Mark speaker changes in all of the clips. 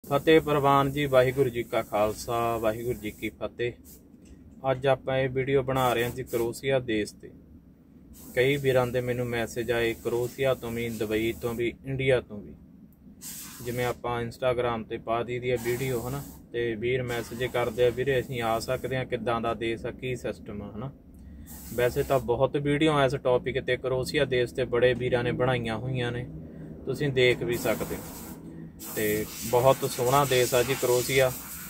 Speaker 1: फतेह प्रवान जी। वाहिगुरू जी का खालसा वाहिगुरू जी की फतेह। अज आप वीडियो बना रहे हैं जी क्रोशिया देश से। कई वीरां दे मैनू मैसेज आए क्रोशिया तो भी, दुबई तो भी, इंडिया तो भी। जिमें आप इंस्टाग्राम ते पा दी है वीडियो है ना, तो वीर मैसेज करते हैं वीरे असीं आ सकते हैं, किदां दा देश है, की सिस्टम है ना। वैसे तो बहुत वीडियो इस टॉपिक ते क्रोशिया देश ते बड़े वीरां ने बनाईयां होईयां ने, तुसीं देख भी सकते हो। ते बहुत सोहना देश आ जी क्रोशिया।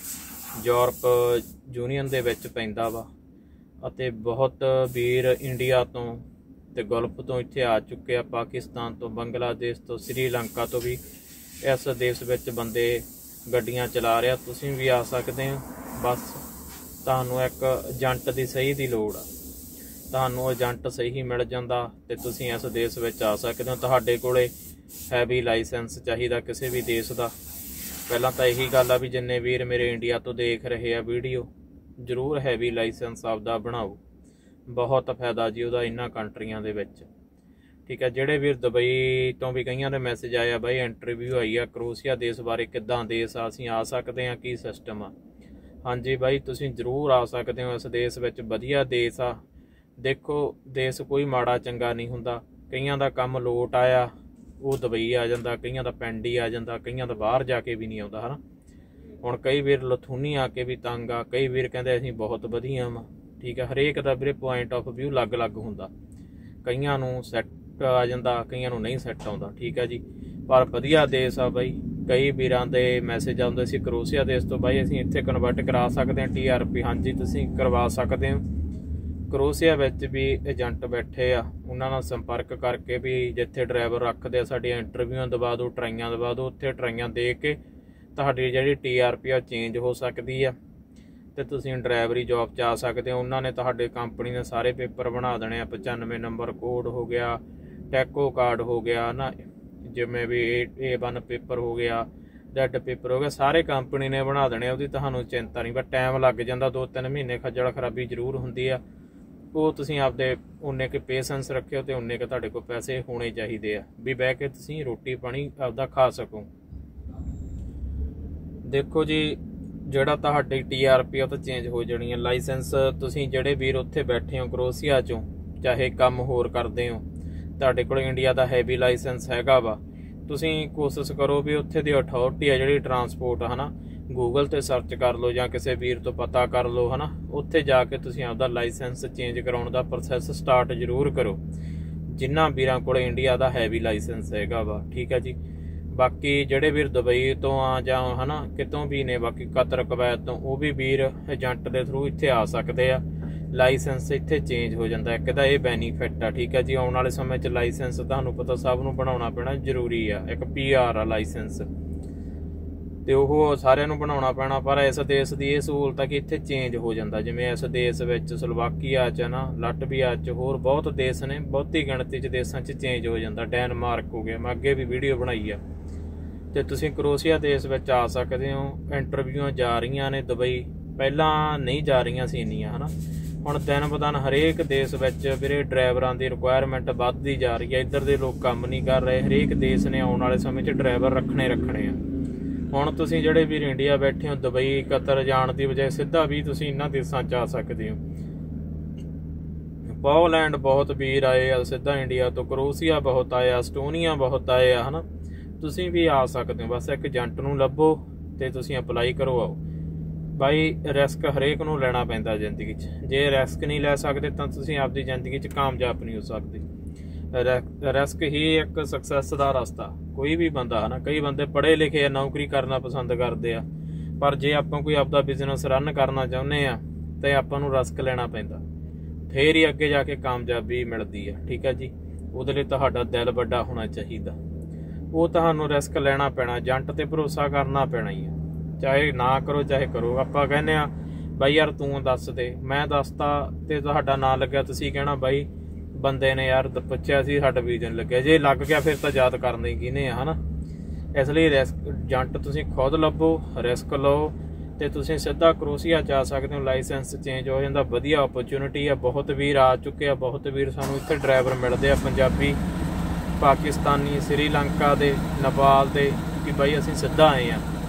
Speaker 1: यूरोप यूनीयन दे विच पैंदा वा अते बहुत वीर इंडिया तो ते गल्फ तो इत्थे आ चुके आ, पाकिस्तान तो, बंगलादेश तो, श्रीलंका तो भी इस देश विच बंदे गड्डियां चला रहे। तुसीं भी आ सकते हो, बस तुहानूं एक एजेंट की सही की लोड़ आ। तुहानूं एजेंट सही मिल जांदा ते तुसीं इस देश विच आ सकते हो। तुहाडे कोले हैवी लाइसेंस चाहिए किसी भी देश का। पहला तो यही गल आ भी जिन्ने वीर मेरे इंडिया तो देख रहे आ वीडियो, जरूर हैवी लाइसेंस आपदा बनाओ। बहुत फायदा जी वह इन्हां कंट्रियां दे विच। ठीक है, जिहड़े वीर दुबई तो भी कईयां दे मैसेज आया बई इंटरव्यू आई आ क्रोशिया देश बारे, किद्दां देश आ, असीं आ सकते हैं, की सिस्टम आ। हाँ जी बई, तुसीं जरूर आ सकते हो। इस देश विच वधिया देश आ। देखो देश कोई माड़ा चंगा नहीं हुंदा। कईयां दा काम लोट आया वो दुबई आ जाता, कईयां दा पिंड ही आ जाता, कईयां दा बाहर जाके भी नहीं आता है ना। हुण कई वीर लथूनी आके भी तंग आ, कई वीर कहते असीं बहुत वधिया वा। ठीक है, हरेक दा वीरे पॉइंट ऑफ व्यू अलग अलग हुंदा। कईयां नूं सैट आ जाता, कईयां नूं नहीं सैट आउंदा। ठीक है जी, पर वधिया देश आ बई। कई वीरां दे मैसेज आउंदे सी क्रोशिया देश तो बई असीं इत्थे कन्वर्ट करा सकते हैं TRP। हाँ जी, तुसीं करवा सकते हो। क्रोशिया विच भी एजेंट बैठे आ, उन्हां नाल संपर्क करके भी जिथे ड्राइवर रखते साडियां इंटरव्यूआं दवा दो, ट्राइयां दवा दो, उत्थे ट्राइयां दे के तुहाडी जिहड़ी TRP चेंज हो सकती है ते तुसीं ड्राइवरी जॉब च आ सकते हो। उन्होंने तुहाडे कंपनी ने सारे पेपर बना देने। 95 नंबर कोड हो गया, टैको कार्ड हो गया ना, जिवें भी A1 पेपर हो गया, Z पेपर हो गया, सारे कंपनी ने बना देने। उहदी तुहानूं चिंता नहीं, पर टाइम लग जाता, 2-3 महीने खज्जल खराबी जरूर हुंदी आ। वो तुसीं आपदे उन्ने के पेशेंस रखियो ते उन्ने के तुहाडे कोल पैसे होने चाहिए आ भी बह के तुसीं रोटी पानी आपदा खा सको। देखो जी, जिहड़ा तुहाडी TRP तो चेंज हो जानी है। लाइसेंस तुसीं जिहड़े वीर उत्थे बैठे हो क्रोशिया चों, चाहे काम होर करदे हो, तुहाडे कोल इंडिया का हैवी लाइसेंस हैगा वा, तुसीं कोशिश करो भी उत्थे दी अथॉरिटी आ जिहड़ी ट्रांसपोर्ट है ना, गूगल ते सर्च कर लो या किसी वीर तो पता कर लो है ना, उत्थे जाके तुसीं आपदा लाइसेंस चेंज कराउण दा प्रोसैस स्टार्ट जरूर करो जिन्हां वीरां कोल इंडिया का हैवी लाइसेंस हैगा वा। ठीक है जी, बाकी जिहड़े वीर दुबई तो आ जां है ना कितों भी ने, बाकी कतर कवैत तो वो भी वीर एजेंट के थ्रू इत्थे आ सकते आ। लाइसेंस इत्थे चेंज हो जाता, एक दा ये बेनीफिट आ। ठीक है जी, आउण वाले समय च लाइसेंस तुहानूं पता सब नूं बनाउणा पैना जरूरी आ। एक PR आ लाइसेंस, तो वह सारिਆਂ ਨੂੰ ਬਣਾਉਣਾ ਪੈਣਾ। पर इस देश की यह सहूलत है कि इत्थे चेंज हो जाता। जिवें इस देश विच स्लोवाकिया च ना, लटविया च, होर बहुत देश ने, बहुती गिणती च देशों च चेंज हो जाता। डेनमार्क हो गया, मैं अगे भी वीडियो बनाई है। तो तुसीं क्रोशिया देश विच आ सकते हो। इंटरव्यूआं जा रही ने दुबई, पहलां नहीं जा रही सी इन्नियां है ना। हुण दिन ब दिन हरेक देश विच वीरे ड्राइवरां दी रिक्वायरमेंट वधदी जा रही है। इधर दे लोग काम नहीं कर रहे, हरेक देश ने आउण वाले समय च ड्राइवर रखने आ। हुण तुसीं जिहड़े वीर इंडिया बैठे हो, दुबई कतर जाण दी बजाय सीधा भी तुसीं इन्हां देशां च आ सकदे हो। पोलैंड बहुत वीर आए आ सीधा इंडिया तो, क्रोशिया बहुत आए, एस्टोनिया बहुत आए है ना। तुसीं भी आ सकते हो, बस एक एजेंट नूं लभो ते तुसीं अपलाई करवाओ। बाई रिस्क हरेक नूं लैणा पैंदा जिंदगी च, जे रिस्क नहीं लै सकदे तां तुसीं आपदी जिंदगी च कामयाब नहीं हो सकदे। रिस्क ही एक सक्सैस का रास्ता। कोई भी बंदा है ना, कई बंदे पढ़े लिखे नौकरी करना पसंद करते हैं, पर जे आपां कोई आपदा बिजनेस रन करना चाहुंदे आ तो आपां नूं रिस्क लेना पैंदा, फिर ही अगे जाके कामयाबी मिलती है। ठीक है जी, उहदे लई तुहाडा दिल वड्डा होना चाहिए। वो तुहानूं रिस्क लेना पैना, एजेंट ते भरोसा करना पैना ही है। चाहे ना करो चाहे करो। आपां कहने आ बाई यार तूं दस दे, मैं दसता ते तुहाडा ना लग्गिया, तुसीं कहना बाई बंदे ने यार पुछया सी साडा वीज़ा नहीं लग्गिया। जे लग गया फिर तो याद करना ही किहने है ना। इसलिए रिस्क एजेंट तुसीं खुद लभो, रिस्क लो तो तुसीं सीधा क्रोशिया च आ सकते हो। लाइसेंस चेंज हो जाता, वधिया अपॉर्चुनिटी है। बहुत वीर आ चुके हैं, बहुत वीर सानूं इत्थे ड्राइवर मिलते हैं पंजाबी, पाकिस्तानी, श्रीलंका दे, नेपाल दे, कि बई असीं सीधा आए हैं।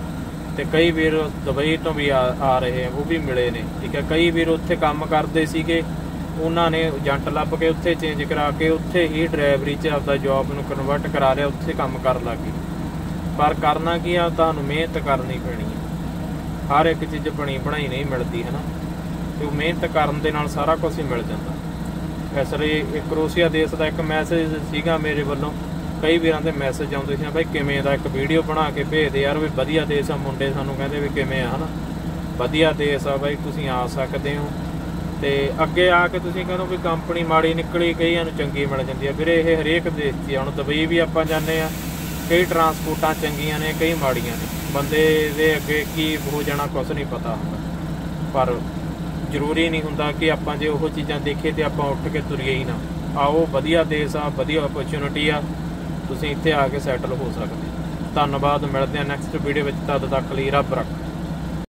Speaker 1: ਤੇ ਕਈ ਵੀਰ ਦੁਬਈ ਤੋਂ ਵੀ ਆ ਰਹੇ ਆ, ਉਹ ਵੀ ਮਿਲੇ ਨੇ। ਠੀਕ ਹੈ, ਕਈ ਵੀਰ ਉੱਥੇ ਕੰਮ ਕਰਦੇ ਸੀਗੇ, ਉਹਨਾਂ ਨੇ ਏਜੰਟ ਲੱਭ ਕੇ ਉੱਥੇ ਚੇਂਜ ਕਰਾ ਕੇ ਉੱਥੇ ਹੀ ਡਰਾਈਵਰੀ 'ਚ ਆਪਦਾ ਜੋਬ ਨੂੰ ਕਨਵਰਟ ਕਰਾ ਲਿਆ, ਉੱਥੇ ਕੰਮ ਕਰਨ ਲੱਗ ਗਏ। ਪਰ ਕਰਨਾ ਕੀ ਆ, ਤੁਹਾਨੂੰ ਮਿਹਨਤ ਕਰਨੀ ਪੈਣੀ ਹੈ। ਹਰ ਇੱਕ ਚੀਜ਼ ਬਣੀ ਬਣਾਈ ਨਹੀਂ ਮਿਲਦੀ ਹੈ ਨਾ, ਤੇ ਉਹ ਮਿਹਨਤ ਕਰਨ ਦੇ ਨਾਲ ਸਾਰਾ ਕੁਝ ਹੀ ਮਿਲ ਜਾਂਦਾ। ਇਸ ਲਈ ਕਰੋਸ਼ੀਆ ਦੇਸ਼ ਦਾ ਇੱਕ ਮੈਸੇਜ ਸੀਗਾ ਮੇਰੇ ਵੱਲੋਂ। ਕਈ ਵੀਰਾਂ ਦੇ ਮੈਸੇਜ ਆਉਂਦੇ ਸੀ, ਬਾਈ ਕਿਵੇਂ ਦਾ, ਇੱਕ ਵੀਡੀਓ ਬਣਾ ਕੇ ਭੇਜਦੇ ਯਾਰ ਵੀ ਵਧੀਆ ਦੇਸ਼ ਆ। ਮੁੰਡੇ ਸਾਨੂੰ ਕਹਿੰਦੇ ਵੀ ਕਿਵੇਂ ਆ, ਹੈ ਨਾ, ਵਧੀਆ ਦੇਸ਼ ਆ ਬਾਈ, ਤੁਸੀਂ ਆ ਸਕਦੇ ਹੋ। ਤੇ ਅੱਗੇ ਆ ਕੇ ਤੁਸੀਂ ਕਹਿੰਦੇ ਵੀ ਕੰਪਨੀ ਮਾੜੀ ਨਿਕਲੀ, ਕਈਆਂ ਨੂੰ ਚੰਗੀ ਮਿਲ ਜਾਂਦੀ ਆ। ਵੀਰੇ ਇਹ ਹਰੇਕ ਦੇਸ਼ 'ਚ ਹੁਣ ਦੁਬਈ ਵੀ ਆਪਾਂ ਜਾਂਦੇ ਆ, ਕਈ ਟਰਾਂਸਪੋਰਟਾਂ ਚੰਗੀਆਂ ਨੇ, ਕਈ ਮਾੜੀਆਂ ਨੇ। ਬੰਦੇ ਦੇ ਅੱਗੇ ਕੀ ਹੋ ਜਾਣਾ ਕੁਛ ਨਹੀਂ ਪਤਾ ਹੁੰਦਾ, ਪਰ ਜ਼ਰੂਰੀ ਨਹੀਂ ਹੁੰਦਾ ਕਿ ਆਪਾਂ ਜੇ ਉਹ ਚੀਜ਼ਾਂ ਦੇਖੀਏ ਤੇ ਆਪਾਂ ਉੱਠ ਕੇ ਤੁਰੀਏ ਹੀ ਨਾ। ਆਓ, ਵਧੀਆ ਦੇਸ਼ ਆ, ਵਧੀਆ ਓਪਰਚੁਨਿਟੀ ਆ, ਤੁਸੀਂ ਇੱਥੇ ਆ ਕੇ ਸੈਟਲ ਹੋ ਸਕਦੇ। ਧੰਨਵਾਦ, ਮਿਲਦੇ ਆ ਨੈਕਸਟ ਵੀਡੀਓ ਵਿੱਚ। ਤਦ ਤੱਕ ਲਈ ਰੱਬ ਰੱਖਾ।